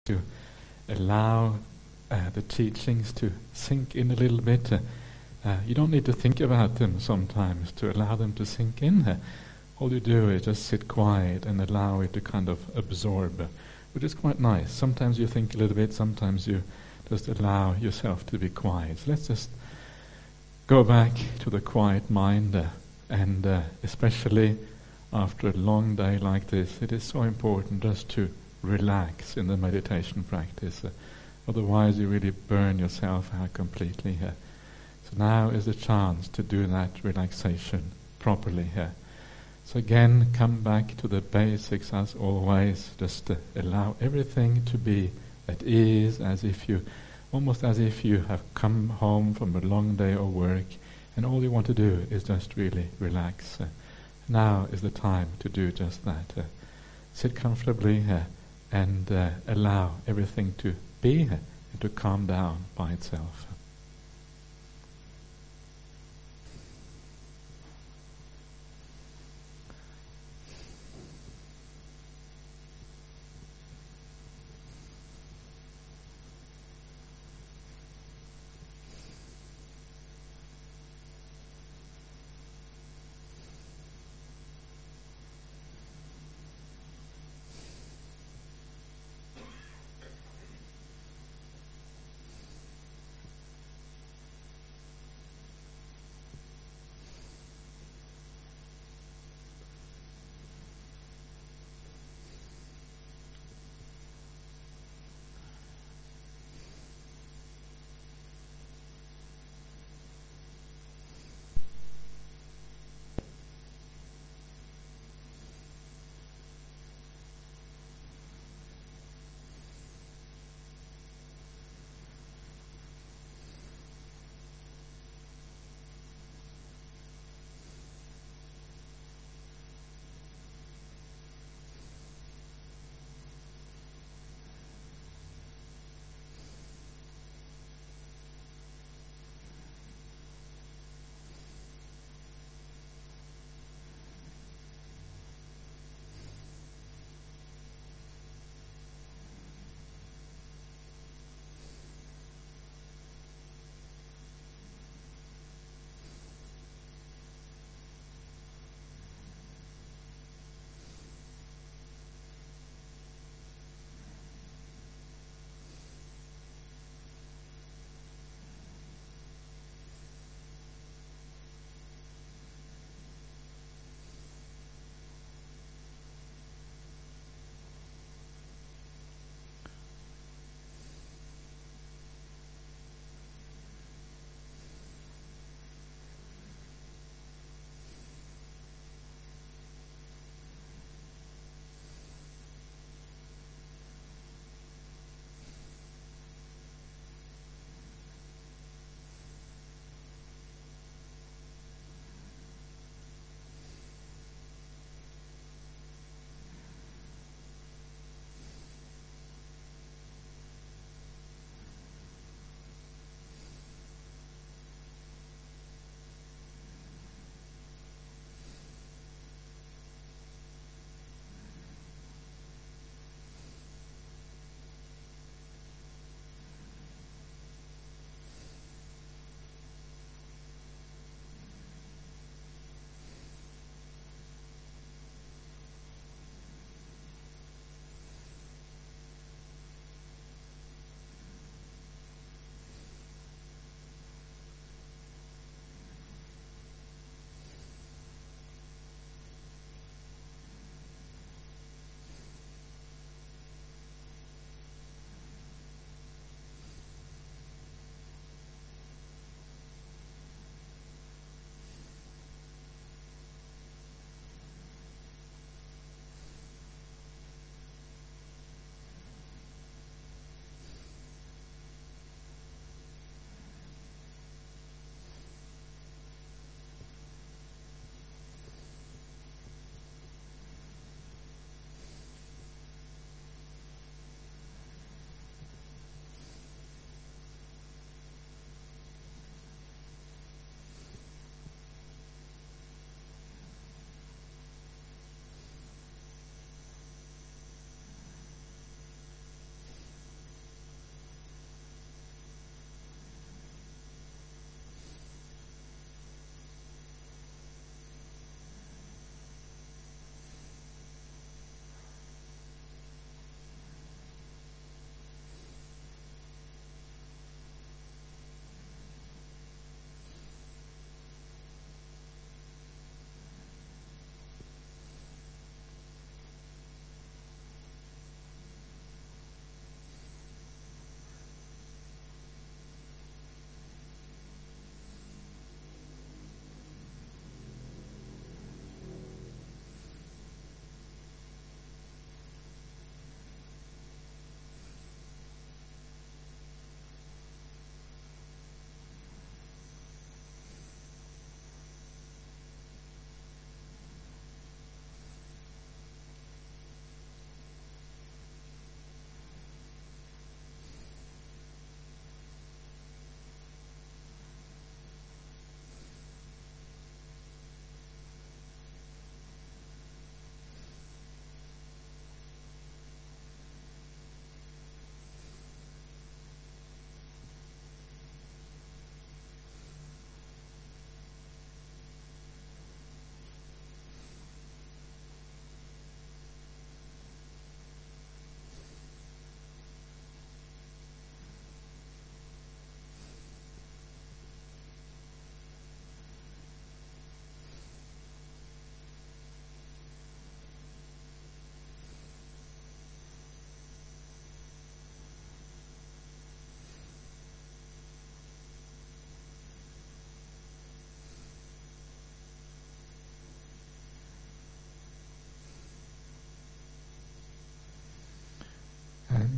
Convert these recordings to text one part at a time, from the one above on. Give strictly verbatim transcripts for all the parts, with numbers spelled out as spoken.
to allow uh, the teachings to sink in a little bit. Uh, uh, you don't need to think about them sometimes to allow them to sink in. Uh, all you do is just sit quiet and allow it to kind of absorb, uh, which is quite nice. Sometimes you think a little bit, sometimes you just allow yourself to be quiet. So let's just go back to the quiet mind, uh, and uh, especially after a long day like this, it is so important just to relax in the meditation practice. Uh, otherwise you really burn yourself out completely here. So now is the chance to do that relaxation properly here. So again, come back to the basics as always. Just uh, allow everything to be at ease, as if you, almost as if you have come home from a long day of work, and all you want to do is just really relax. Uh, now is the time to do just that. Uh, sit comfortably here. Uh, and uh, allow everything to be and to calm down by itself.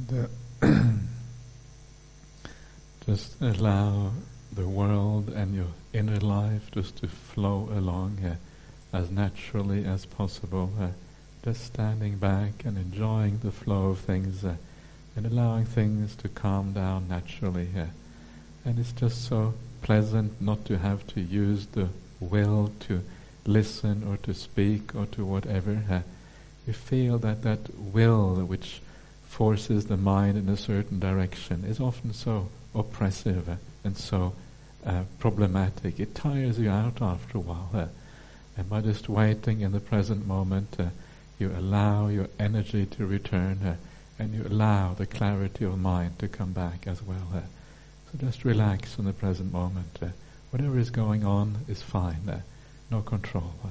And uh, just allow the world and your inner life just to flow along uh, as naturally as possible, uh, just standing back and enjoying the flow of things uh, and allowing things to calm down naturally. Uh, and it's just so pleasant not to have to use the will to listen or to speak or to whatever. Uh, you feel that that will which forces the mind in a certain direction is often so oppressive uh, and so uh, problematic. It tires you out after a while. Uh, and by just waiting in the present moment, uh, you allow your energy to return uh, and you allow the clarity of mind to come back as well. Uh, so just relax in the present moment. Uh, whatever is going on is fine. Uh, no control. Uh.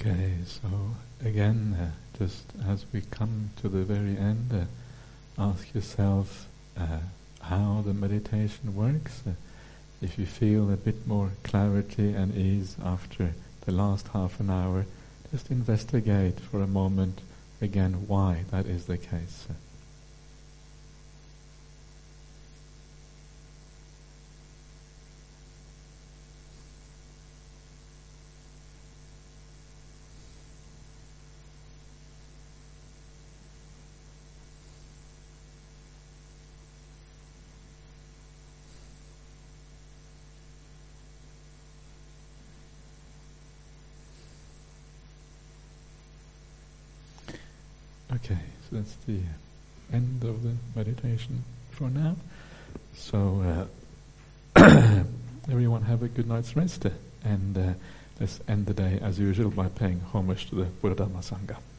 Okay, so again, uh, just as we come to the very end, uh, ask yourself uh, how the meditation works. Uh, if you feel a bit more clarity and ease after the last half an hour, just investigate for a moment again why that is the case. Okay, so that's the end of the meditation for now. So uh, everyone have a good night's rest, uh, and uh, let's end the day as usual by paying homage to the Buddha Dhamma Sangha.